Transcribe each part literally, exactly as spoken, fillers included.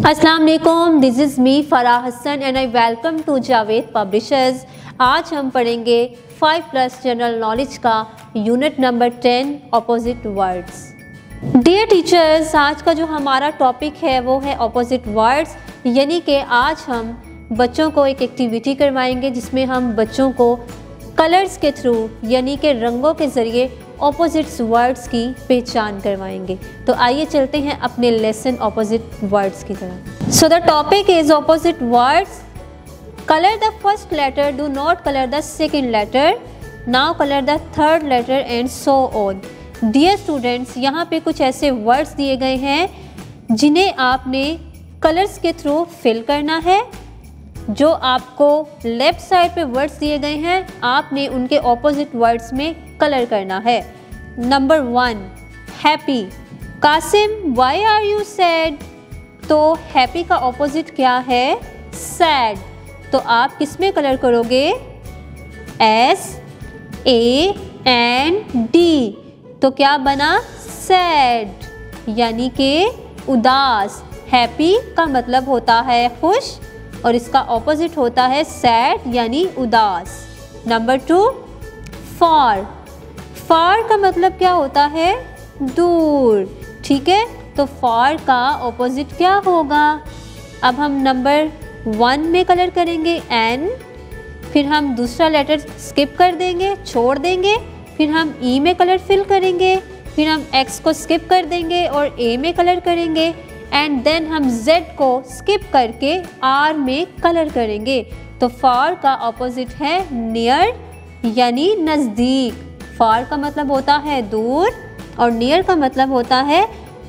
अस्सलाम वालेकुम, this is me Farah Hasan and I welcome to Javed Publishers. आज हम पढ़ेंगे फाइव प्लस जनरल नॉलेज का unit number ten opposite words. Dear teachers, आज का जो हमारा टॉपिक है वो है ऑपोजिट वर्ड्स, यानी कि आज हम बच्चों को एक एक्टिविटी करवाएंगे जिसमें हम बच्चों को कलर्स के थ्रू यानी कि रंगों के ज़रिए ऑपोजिट्स वर्ड्स की पहचान करवाएंगे। तो आइए चलते हैं अपने लेसन ऑपोजिट वर्ड्स की तरफ। So the topic is opposite words. Colour the first letter, do not colour the second letter, now colour the third letter and so on. Dear students, यहाँ पे कुछ ऐसे वर्ड्स दिए गए हैं जिन्हें आपने कलर्स के थ्रू फिल करना है। जो आपको लेफ्ट साइड पे वर्ड्स दिए गए हैं आपने उनके ऑपोजिट वर्ड्स में कलर करना है। Number one, happy. Qasim, why are you sad? तो हैप्पी का ऑपोजिट क्या है? सैड। तो आप किस में कलर करोगे? S A N D. तो क्या बना? सैड, यानी कि उदास। हैप्पी का मतलब होता है खुश और इसका ऑपोजिट होता है सैड यानी उदास। नंबर टू, फार। फार का मतलब क्या होता है? दूर। ठीक है, तो फार का ऑपोजिट क्या होगा? अब हम नंबर वन में कलर करेंगे एन, फिर हम दूसरा लेटर स्किप कर देंगे, छोड़ देंगे, फिर हम ई में कलर फिल करेंगे, फिर हम एक्स को स्किप कर देंगे और ए में कलर करेंगे एंड देन हम Z को स्किप करके R में कलर करेंगे। तो फार का ऑपोजिट है नियर यानी नज़दीक। फार का मतलब होता है दूर और नियर का मतलब होता है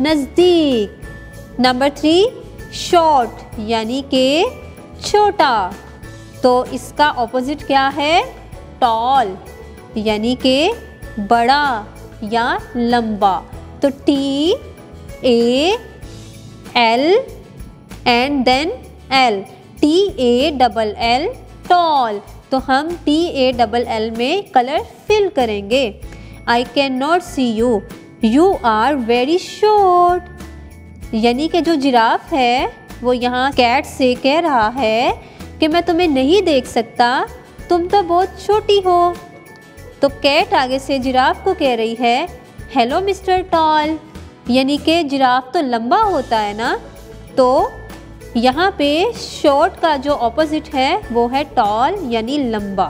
नज़दीक। नंबर थ्री, शॉर्ट यानी कि छोटा। तो इसका ऑपोजिट क्या है? टॉल यानी कि बड़ा या लंबा। तो T A L and then L, T A double L, tall. तो हम टी ए डबल एल में कलर फिल करेंगे। I can not see you, you are very short. यानी कि जो जिराफ है वो यहाँ कैट से कह रहा है कि मैं तुम्हें नहीं देख सकता, तुम तो बहुत छोटी हो। तो कैट आगे से जिराफ को कह रही है हेलो मिस्टर टॉल, यानी कि जिराफ तो लंबा होता है ना। तो यहाँ पे शॉर्ट का जो ऑपोजिट है वो है टॉल यानी लंबा।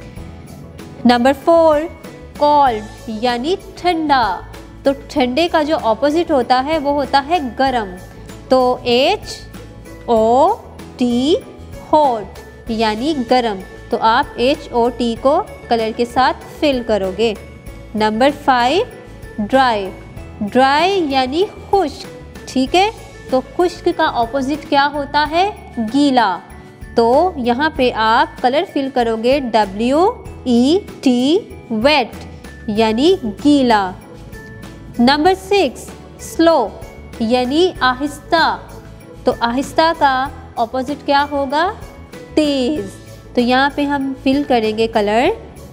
नंबर फोर, कोल्ड यानी ठंडा। तो ठंडे का जो ऑपोजिट होता है वो होता है गरम। तो एच ओ टी, हॉट यानी गरम। तो आप एच ओ टी को कलर के साथ फिल करोगे। Number five, dry. ड्राई यानी खुश्क। ठीक है, तो खुश्क का ऑपोजिट क्या होता है? गीला। तो यहाँ पे आप कलर फिल करोगे डब्ल्यू ई टी, वेट यानी गीला। नंबर सिक्स, स्लो यानी आहिस्ता। तो आहिस्ता का ऑपोजिट क्या होगा? तेज। तो यहाँ पे हम फिल करेंगे colour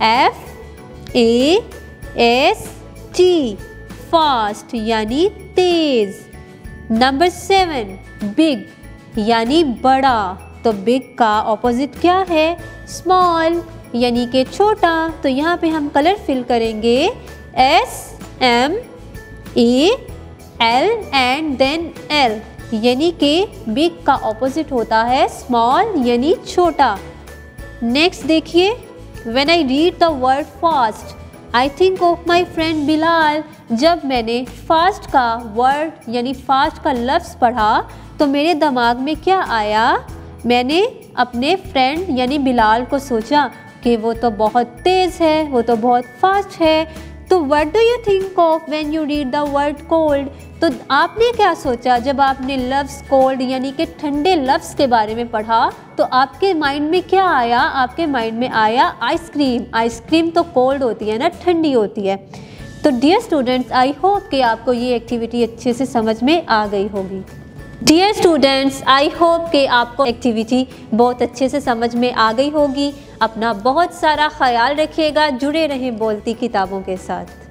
F A S T, fast यानी तेज। नंबर सेवन, बिग यानी बड़ा। तो बिग का ऑपोजिट क्या है? स्मॉल यानी कि छोटा। तो यहाँ पे हम कलर फिल करेंगे S M A L and then L, यानी कि बिग का ऑपोजिट होता है स्मॉल यानी छोटा। नेक्स्ट देखिए, when I read the word fast I think of my friend Bilal. जब मैंने फास्ट का वर्ड यानी फास्ट का लफ्ज़ पढ़ा तो मेरे दिमाग में क्या आया? मैंने अपने फ्रेंड यानी बिलाल को सोचा कि वो तो बहुत तेज़ है, वो तो बहुत फास्ट है। तो what do you think of when you read the word cold? तो आपने क्या सोचा जब आपने लफ्ज़ कोल्ड यानी कि ठंडे लफ्ज़ के बारे में पढ़ा? तो आपके माइंड में क्या आया? आपके माइंड में आया आइसक्रीम। आइसक्रीम तो कोल्ड होती है ना, ठंडी होती है। तो डियर स्टूडेंट्स, आई होप कि आपको ये एक्टिविटी अच्छे से समझ में आ गई होगी। डियर स्टूडेंट्स, आई होप कि आपको एक्टिविटी बहुत अच्छे से समझ में आ गई होगी। अपना बहुत सारा ख्याल रखिएगा, जुड़े रहें बोलती किताबों के साथ।